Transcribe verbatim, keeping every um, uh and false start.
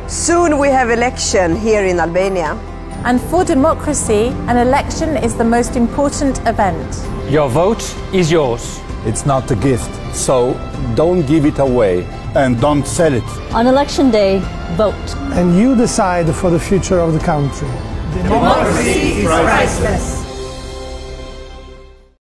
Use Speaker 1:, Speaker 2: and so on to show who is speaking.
Speaker 1: Soon we have election here in Albania.
Speaker 2: And for democracy, an election is the most important event.
Speaker 3: Your vote is yours.
Speaker 4: It's not a gift, so don't give it away and don't sell it.
Speaker 5: On election day, vote.
Speaker 6: And you decide for the future of the country.
Speaker 1: Democracy is priceless.